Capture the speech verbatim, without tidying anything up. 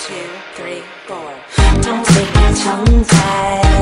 two three four ต้องสิ่งช้ำใจ